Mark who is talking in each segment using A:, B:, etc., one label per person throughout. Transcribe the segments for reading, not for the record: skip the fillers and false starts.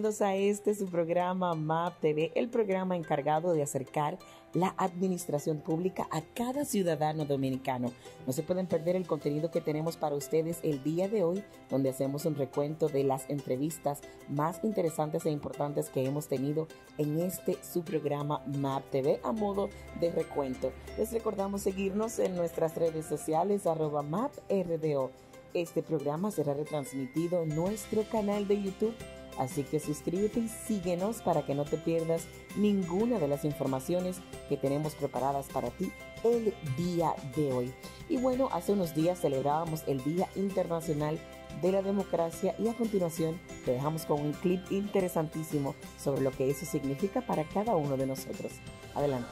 A: bienvenidos a su programa MAP TV, el programa encargado de acercar la administración pública a cada ciudadano dominicano. No se pueden perder el contenido que tenemos para ustedes el día de hoy, donde hacemos un recuento de las entrevistas más interesantes e importantes que hemos tenido en su programa MAP TV a modo de recuento. Les recordamos seguirnos en nuestras redes sociales @MapRDO. Este programa será retransmitido en nuestro canal de YouTube, así que suscríbete y síguenos para que no te pierdas ninguna de las informaciones que tenemos preparadas para ti el día de hoy. Y bueno, hace unos días celebrábamos el Día Internacional de la Democracia y a continuación te dejamos con un clip interesantísimo sobre lo que eso significa para cada uno de nosotros. Adelante.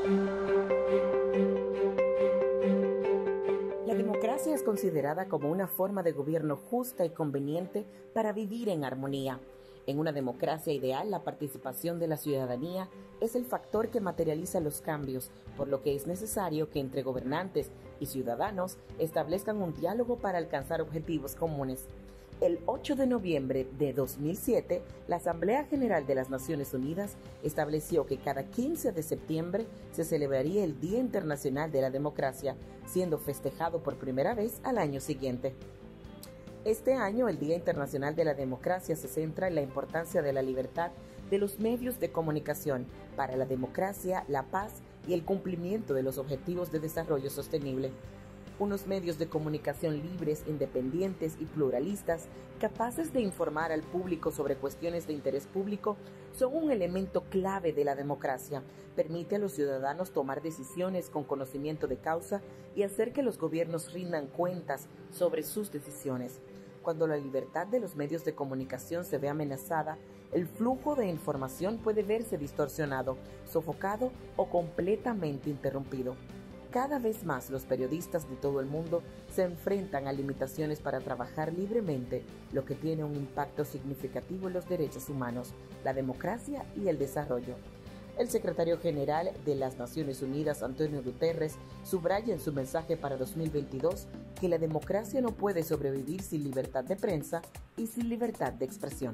A: La democracia es considerada como una forma de gobierno justa y conveniente para vivir en armonía. En una democracia ideal, la participación de la ciudadanía es el factor que materializa los cambios, por lo que es necesario que entre gobernantes y ciudadanos establezcan un diálogo para alcanzar objetivos comunes. El 8 de noviembre de 2007, la Asamblea General de las Naciones Unidas estableció que cada 15 de septiembre se celebraría el Día Internacional de la Democracia, siendo festejado por primera vez al año siguiente. Este año, el Día Internacional de la Democracia se centra en la importancia de la libertad de los medios de comunicación para la democracia, la paz y el cumplimiento de los objetivos de desarrollo sostenible. Unos medios de comunicación libres, independientes y pluralistas, capaces de informar al público sobre cuestiones de interés público, son un elemento clave de la democracia. Permite a los ciudadanos tomar decisiones con conocimiento de causa y hacer que los gobiernos rindan cuentas sobre sus decisiones. Cuando la libertad de los medios de comunicación se ve amenazada, el flujo de información puede verse distorsionado, sofocado o completamente interrumpido. Cada vez más los periodistas de todo el mundo se enfrentan a limitaciones para trabajar libremente, lo que tiene un impacto significativo en los derechos humanos, la democracia y el desarrollo. El secretario general de las Naciones Unidas, Antonio Guterres, subraya en su mensaje para 2022 que la democracia no puede sobrevivir sin libertad de prensa y sin libertad de expresión.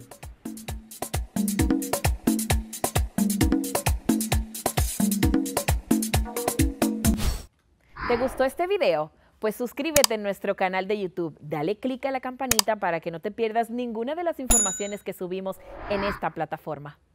B: ¿Te gustó este video? Pues suscríbete en nuestro canal de YouTube, dale clic a la campanita para que no te pierdas ninguna de las informaciones que subimos en esta plataforma.